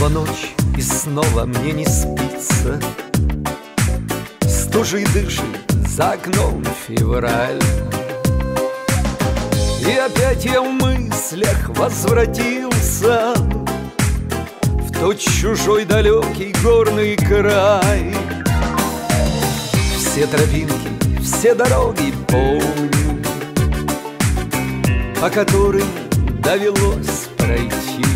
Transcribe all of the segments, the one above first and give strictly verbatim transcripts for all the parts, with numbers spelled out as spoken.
Снова ночь, и снова мне не спится. Стужей дышит за окном февраль. И опять я в мыслях возвратился в тот чужой далекий горный край. Все тропинки, все дороги помню, по которым довелось пройти.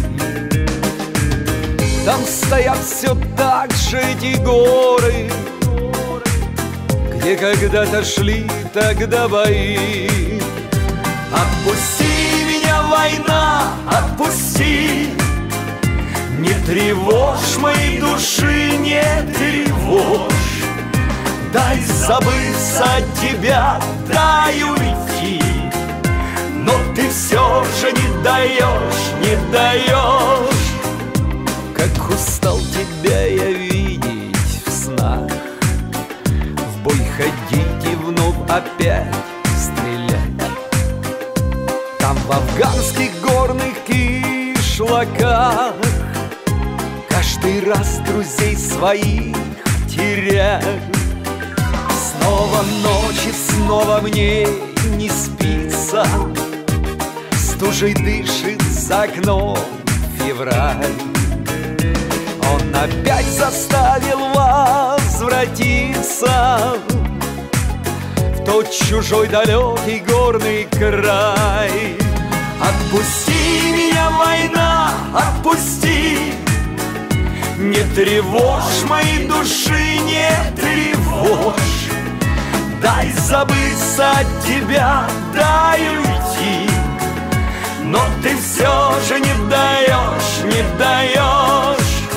Там стоят все так же эти горы, где когда-то шли тогда бои. Отпусти меня, война, отпусти, не тревожь моей души, не тревожь. Дай забыться от тебя, дай уйти, но ты все же не даешь, не даешь. Как устал тебя я видеть в снах, в бой ходить и вновь опять стрелять. Там в афганских горных кишлаках каждый раз друзей своих теряю. Снова ночь и снова мне не спится, стужей дышит за окном февраль. Он опять заставил возвратиться в тот чужой далекий горный край. Отпусти меня, война, отпусти, не тревожь моей души, не тревожь. Дай забыться от тебя, дай уйти, но ты все же не даешь, не даешь.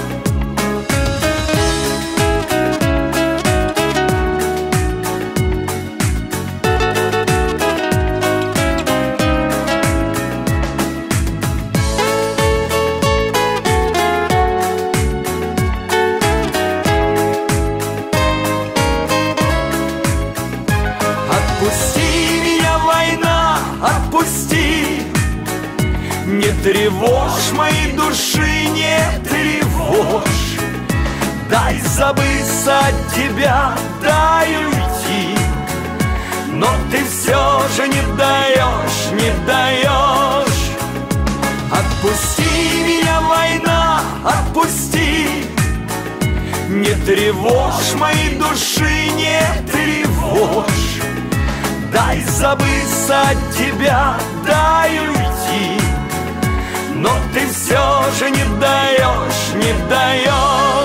Отпусти меня, война, отпусти, не тревожь моей души, не тревожь. Дай забыться от тебя, дай уйти, но ты все же не даешь, не даешь. Отпусти меня, война, отпусти, не тревожь моей души, не тревожь. Дай забыться от тебя, дай уйти, но ты все же не даешь, не даешь.